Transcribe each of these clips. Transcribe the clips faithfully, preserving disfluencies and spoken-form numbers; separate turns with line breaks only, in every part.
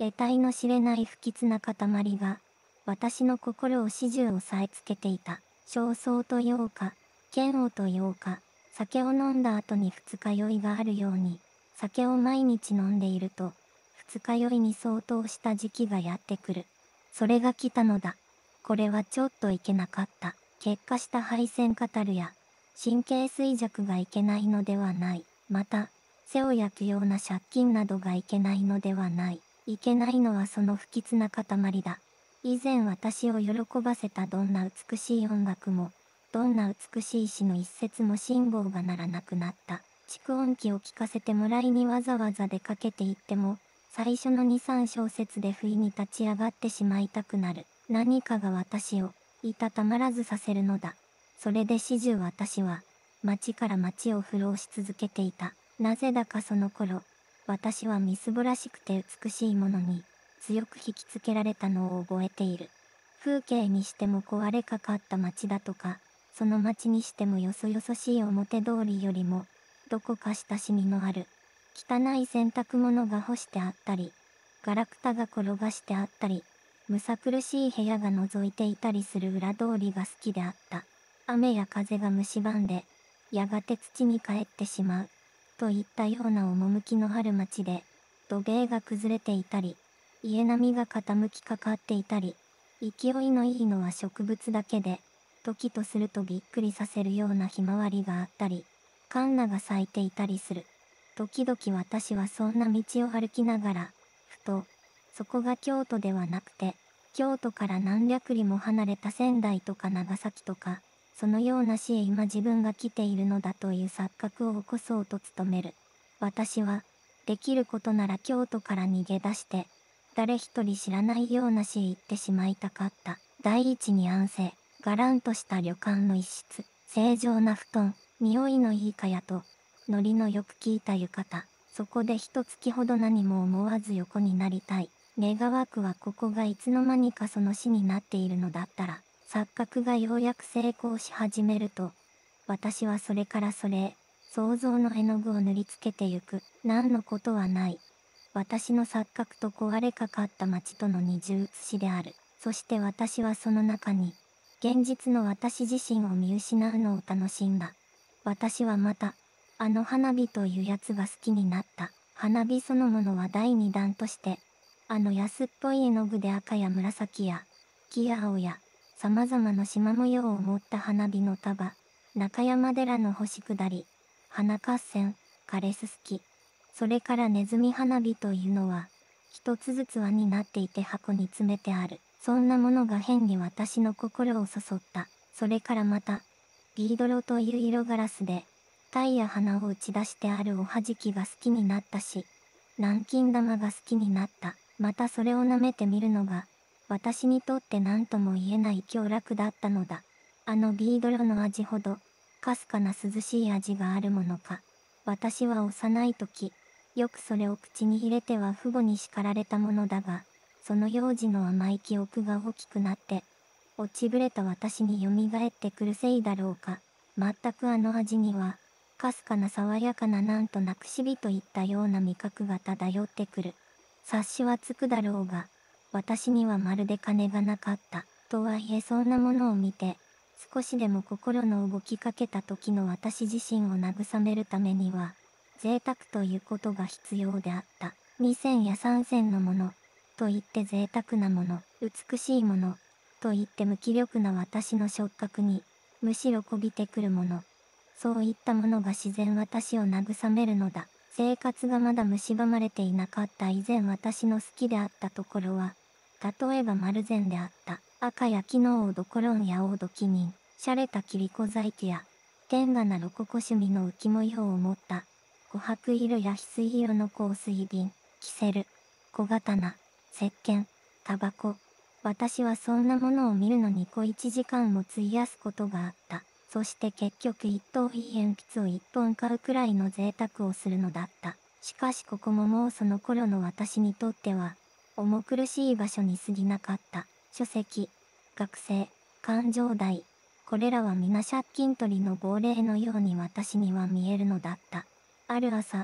得体の知れない不吉な塊が、私の心を始終押さえつけていた。焦燥というか、嫌悪というか、酒を飲んだ後に二日酔いがあるように、酒を毎日飲んでいると、二日酔いに相当した時期がやってくる。それが来たのだ。これはちょっといけなかった。結果した配線カタルや、神経衰弱がいけないのではない。また、背を焼くような借金などがいけないのではない。いけないのはその不吉な塊だ。以前私を喜ばせたどんな美しい音楽も、どんな美しい詩の一節も辛抱がならなくなった。蓄音機を聞かせてもらいにわざわざ出かけて行っても、最初のに、さん小節で不意に立ち上がってしまいたくなる。何かが私を、いたたまらずさせるのだ。それで始終私は、街から街を浮浪し続けていた。なぜだかその頃、私はみすぼらしくて美しいものに、強く引きつけられたのを覚えている。風景にしても壊れかかった街だとか、その街にしてもよそよそしい表通りよりも、どこか親しみのある、汚い洗濯物が干してあったり、ガラクタが転がしてあったり、むさ苦しい部屋が覗いていたりする裏通りが好きであった。雨や風が蝕んで、やがて土に帰ってしまう、といったような趣のある街で、土塀が崩れていたり、家並みが傾きかかっていたり、勢いのいいのは植物だけで、時とするとびっくりさせるようなひまわりがあったり、カンナが咲いていたりする。時々私はそんな道を歩きながら、ふと、そこが京都ではなくて、京都から何百里も離れた仙台とか長崎とか、そのような市へ今自分が来ているのだという錯覚を起こそうと努める。私は、できることなら京都から逃げ出して、誰一人知らないような市へ行ってしまいたかった。第一に安静、がらんとした旅館の一室、正常な布団、匂いのいい蚊帳と、ノリのよく効いた浴衣。そこで一月ほど何も思わず横になりたい。願わくはここがいつの間にかその死になっているのだったら、錯覚がようやく成功し始めると、私はそれからそれへ、想像の絵の具を塗りつけてゆく。何のことはない。私の錯覚と壊れかかった街との二重写しである。そして私はその中に、現実の私自身を見失うのを楽しんだ。私はまた、あの花火というやつが好きになった。花火そのものは第二弾として、あの安っぽい絵の具で赤や紫や、黄や青や、様々な縞模様を持った花火の束、中山寺の星下り、花合戦、カレススキ、それからネズミ花火というのは、一つずつ輪になっていて箱に詰めてある。そんなものが変に私の心をそそった。それからまた、ビードロという色ガラスで、鯛や花を打ち出してあるおはじきが好きになったし、南京玉が好きになった。またそれを舐めてみるのが、私にとって何とも言えない享楽だったのだ。あのビードロの味ほど、かすかな涼しい味があるものか。私は幼い時、よくそれを口に入れては父母に叱られたものだが、その幼児の甘い記憶が大きくなって、落ちぶれた私に蘇ってくるせいだろうか。全くあの味には、かすかな爽やかななんとなくしびといったような味覚が漂ってくる。察しはつくだろうが、私にはまるで金がなかった。とはいえそんなものを見て、少しでも心の動きかけた時の私自身を慰めるためには、贅沢ということが必要であった。二銭や三銭のもの、と言って贅沢なもの、美しいもの、と言って無気力な私の触覚に、むしろこびてくるもの。そういったものが自然私を慰めるのだ。生活がまだ蝕まれていなかった以前私の好きであったところは、例えば丸善であった。赤や木の黄土コロンや黄土記人、洒落た切子細工や、天下なロココ趣味の浮模様を持った、琥珀色や翡翠色の香水瓶、キセル、小刀、石鹸、タバコ。私はそんなものを見るのに小一時間も費やすことがあった。そして結局一等いい鉛筆を一本買うくらいの贅沢をするのだった。しかしここももうその頃の私にとっては、重苦しい場所に過ぎなかった。書籍、学生、勘定代、これらは皆借金取りの亡霊のように私には見えるのだった。ある朝、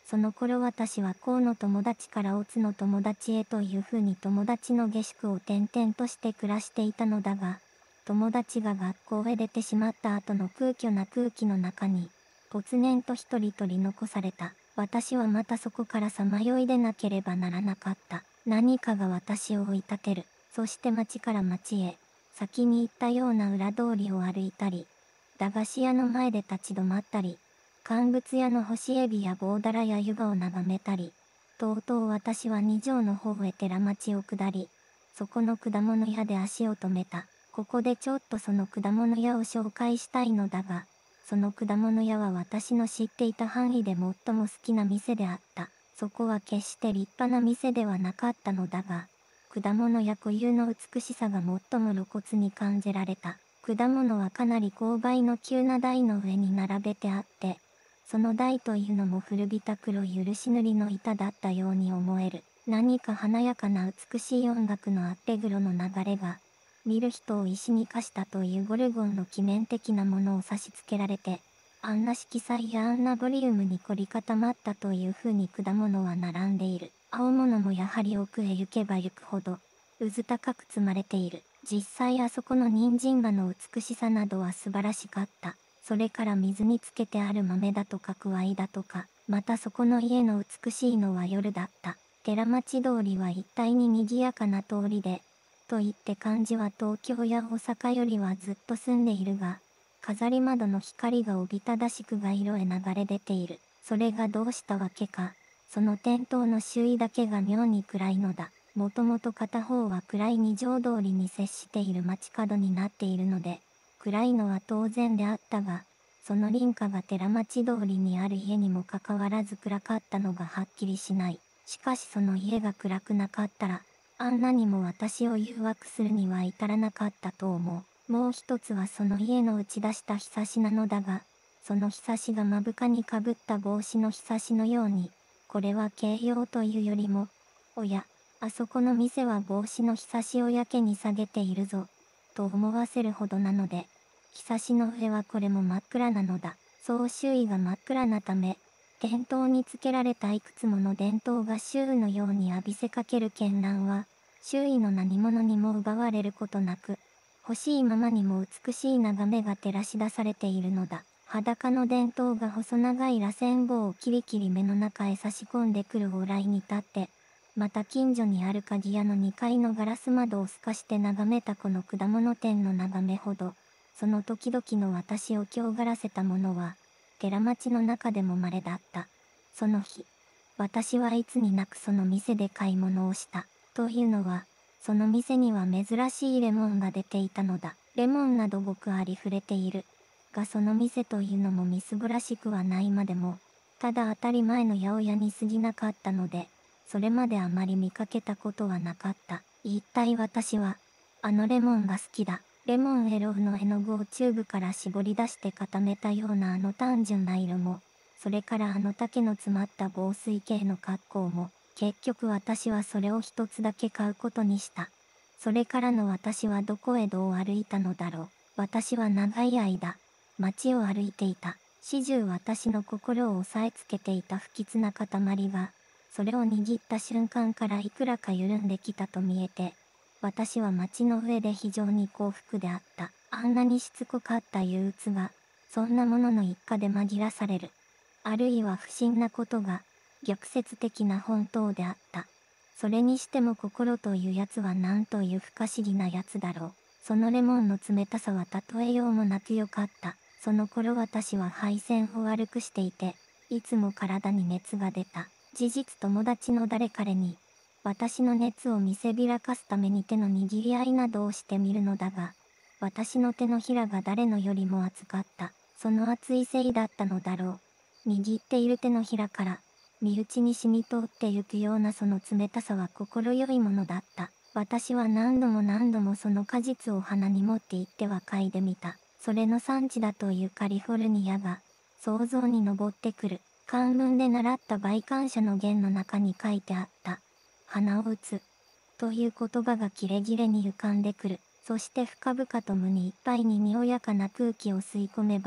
その頃私は甲の友達から乙の友達へというふうに友達の下宿を転々として暮らしていたのだが、友達が学校へ出てしまった後の空虚な空気の中に、没然と一人取り残された。私はまたそこからさまよい出なければならなかった。何かが私を追い立てる。そして町から町へ、先に行ったような裏通りを歩いたり、駄菓子屋の前で立ち止まったり、乾物屋の干しエビや棒だらや湯葉を眺めたり、とうとう私は二条の方へ寺町を下り、そこの果物屋で足を止めた。ここでちょっとその果物屋を紹介したいのだが、その果物屋は私の知っていた範囲で最も好きな店であった。そこは決して立派な店ではなかったのだが、果物や固有の美しさが最も露骨に感じられた。果物はかなり勾配の急な台の上に並べてあって、その台というのも古びた黒い漆塗りの板だったように思える。何か華やかな美しい音楽のあって黒の流れが、見る人を石に化したというゴルゴンの鬼面的なものを差し付けられて、あんな色彩やあんなボリュームに凝り固まったというふうに果物は並んでいる。青物もやはり奥へ行けば行くほど、うず高く積まれている。実際あそこの人参葉の美しさなどは素晴らしかった。それから水につけてある豆だとかくわいだとか、またそこの家の美しいのは夜だった。寺町通りは一帯に賑やかな通りで、と言って漢字は東京や大阪よりはずっと住んでいるが、飾り窓の光がおびただしく街路へ流れ出ている。それがどうしたわけか、その店頭の周囲だけが妙に暗いのだ。もともと片方は暗い二条通りに接している街角になっているので、暗いのは当然であったが、その隣家が寺町通りにある家にもかかわらず暗かったのがはっきりしない。しかしその家が暗くなかったら、あんなにも私を誘惑するには至らなかったと思う。もう一つはその家の打ち出したひさしなのだが、そのひさしが目深にかぶった帽子のひさしのように、これは形容というよりも、おや、あそこの店は帽子のひさしをやけに下げているぞ、と思わせるほどなので、ひさしの上はこれも真っ暗なのだ。そう周囲が真っ暗なため、店頭につけられたいくつもの電灯が周囲のように浴びせかける絢爛は、周囲の何者にも奪われることなく、欲しいままにも美しい眺めが照らし出されているのだ。裸の電灯が細長い螺旋棒をキリキリ目の中へ差し込んでくる往来に立って、また近所にある鍵屋のにかいのガラス窓を透かして眺めたこの果物店の眺めほど、その時々の私を狂がらせたものは、寺町の中でも稀だった。その日、私はいつになくその店で買い物をした。というのは、その店には珍しいレモンが出ていたのだ。レモンなどごくありふれている。がその店というのもみすぼらしくはないまでも、ただ当たり前の八百屋に過ぎなかったので、それまであまり見かけたことはなかった。一体私は、あのレモンが好きだ。レモンエロウの絵の具をチューブから絞り出して固めたようなあの単純な色も、それからあの丈の詰まった防水系の格好も、結局私はそれを一つだけ買うことにした。それからの私はどこへどう歩いたのだろう。私は長い間、街を歩いていた。始終私の心を押さえつけていた不吉な塊が、それを握った瞬間からいくらか緩んできたと見えて、私は街の上で非常に幸福であった。あんなにしつこかった憂鬱が、そんなものの一家で紛らされる。あるいは不審なことが、逆説的な本当であった。それにしても心というやつはなんという不可思議なやつだろう。そのレモンの冷たさは例えようもなくよかった。その頃私は配線を悪くしていて、いつも体に熱が出た。事実友達の誰彼に、私の熱を見せびらかすために手の握り合いなどをしてみるのだが、私の手のひらが誰のよりも熱かった。その熱いせいだったのだろう。握っている手のひらから、身内に染み通ってゆくようなその冷たさは心よいものだった。私は何度も何度もその果実を鼻に持って行っては嗅いでみた。それの産地だというカリフォルニアが、想像に上ってくる。漢文で習った倍感謝の言の中に書いてあった。鼻を打つ。という言葉がキレキレに浮かんでくる。そして深々と胸いっぱいににおやかな空気を吸い込めば、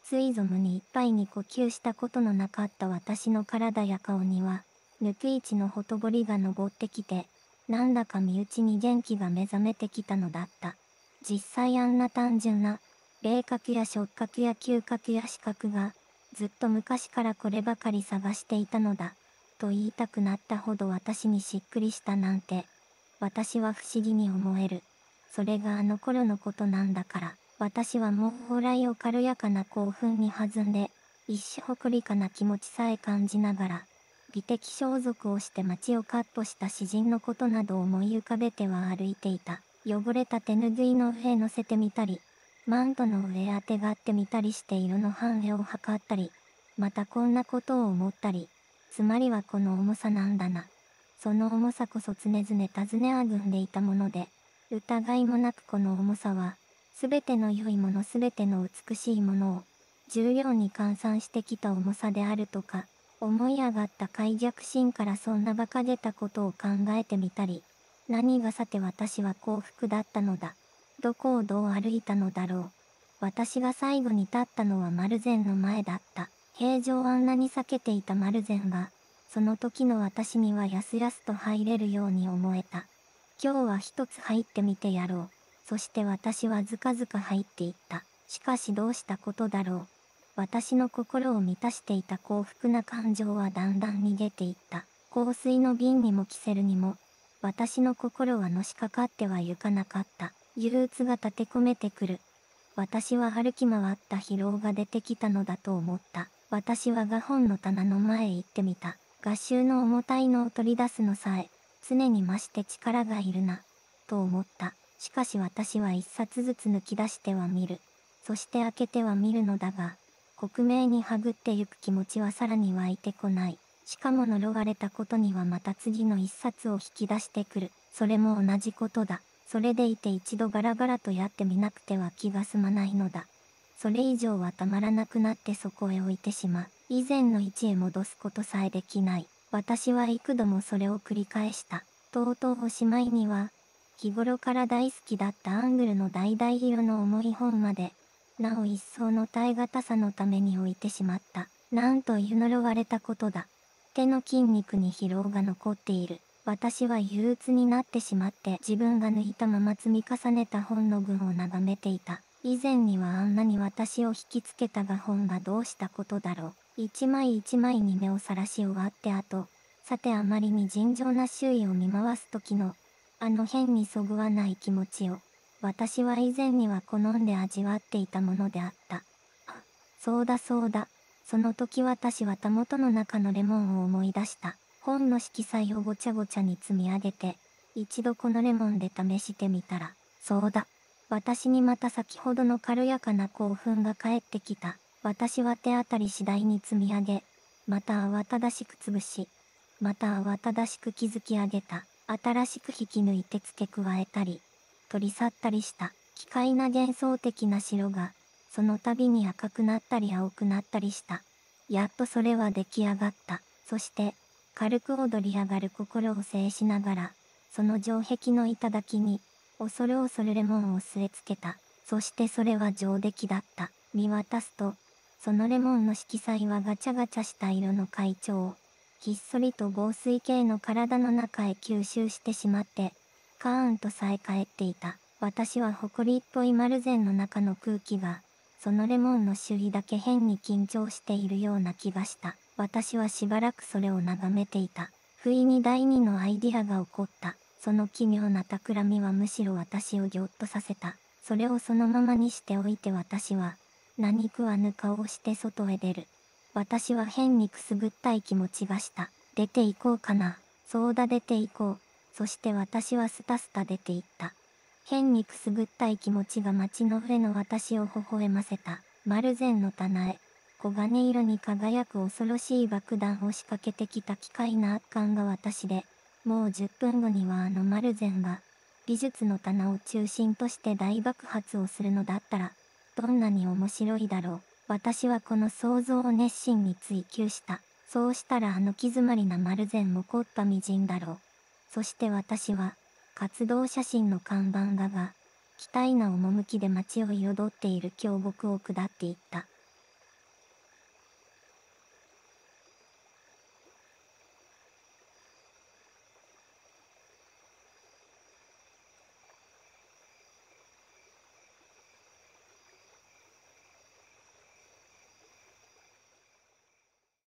ついぞ胸いっぱいに呼吸したことのなかった私の体や顔には、抜く位置のほとぼりが昇ってきて、なんだか身内に元気が目覚めてきたのだった。実際あんな単純な、霊角や触覚や嗅覚や視覚が、ずっと昔からこればかり探していたのだ、と言いたくなったほど私にしっくりしたなんて、私は不思議に思える。それがあの頃のことなんだから、私はもう往来を軽やかな興奮に弾んで、一種誇りかな気持ちさえ感じながら、美的装束をして街をカットした詩人のことなどを思い浮かべては歩いていた。汚れた手ぬぐいの上へ乗せてみたり、マントの上あてがってみたりして色の反映を測ったり、またこんなことを思ったり、つまりはこの重さなんだな。その重さこそ常々尋ねあぐんでいたもので、疑いもなくこの重さは、すべての良いものすべての美しいものを、重量に換算してきた重さであるとか、思い上がった快逆心からそんな馬鹿げたことを考えてみたり、何がさて私は幸福だったのだ。どこをどう歩いたのだろう。私が最後に立ったのは丸善の前だった。平常あんなに避けていた丸善が、その時の私にはやすやすと入れるように思えた。今日は一つ入ってみてやろう。そして私はずかずか入っていった。しかしどうしたことだろう。私の心を満たしていた幸福な感情はだんだん逃げていった。香水の瓶にもキセルにも、私の心はのしかかってはゆかなかった。憂鬱が立て込めてくる。私は歩き回った疲労が出てきたのだと思った。私は画本の棚の前へ行ってみた。画集の重たいのを取り出すのさえ、常に増して力がいるな、と思った。しかし私は一冊ずつ抜き出しては見る。そして開けては見るのだが、克明にはぐってゆく気持ちはさらに湧いてこない。しかも呪われたことにはまた次の一冊を引き出してくる。それも同じことだ。それでいて一度ガラガラとやってみなくては気が済まないのだ。それ以上はたまらなくなってそこへ置いてしまう。以前の位置へ戻すことさえできない。私は幾度もそれを繰り返した。とうとうおしまいには、日頃から大好きだったアングルの橙色の重い本まで、なお一層の耐え難さのために置いてしまった。なんという呪われたことだ。手の筋肉に疲労が残っている。私は憂鬱になってしまって自分が抜いたまま積み重ねた本の群を眺めていた。以前にはあんなに私を引きつけたが本がどうしたことだろう。一枚一枚に目をさらし終わってあと、さてあまりに尋常な周囲を見回す時の、あの変にそぐわない気持ちを、私は以前には好んで味わっていたものであった。あ、そうだそうだ。その時私はたもとの中のレモンを思い出した。本の色彩をごちゃごちゃに積み上げて、一度このレモンで試してみたら、そうだ。私にまた先ほどの軽やかな興奮が返ってきた。私は手当たり次第に積み上げ、また慌ただしく潰し、また慌ただしく築き上げた。新しく引き抜いて付け加えたり、取り去ったりした。奇怪な幻想的な白が、その度に赤くなったり青くなったりした。やっとそれは出来上がった。そして、軽く踊り上がる心を制しながら、その城壁の頂に、恐る恐るレモンを据え付けた。そしてそれは上出来だった。見渡すと、そのレモンの色彩はガチャガチャした色の階調を、ひっそりと防水系の体の中へ吸収してしまって、カーンとさえ返っていた。私は誇りっぽい丸善の中の空気が、そのレモンの周囲だけ変に緊張しているような気がした。私はしばらくそれを眺めていた。不意に第二のアイディアが起こった。その奇妙な企みはむしろ私をぎょっとさせた。それをそのままにしておいて私は、何食わぬ顔をして外へ出る。私は変にくすぐったい気持ちがした。出て行こうかな。そうだ出て行こう。そして私はスタスタ出て行った。変にくすぐったい気持ちが街の上の私を微笑ませた。丸善の棚へ、黄金色に輝く恐ろしい爆弾を仕掛けてきた奇怪な圧巻が私で、もうじゅっぷんごにはあの丸善が、美術の棚を中心として大爆発をするのだったら、どんなに面白いだろう。私はこの想像を熱心に追求した。そうしたらあの気詰まりな丸善も木っ端みじんだろう。そして私は、活動写真の看板画が、期待な趣で街を彩っている峡谷を下っていった。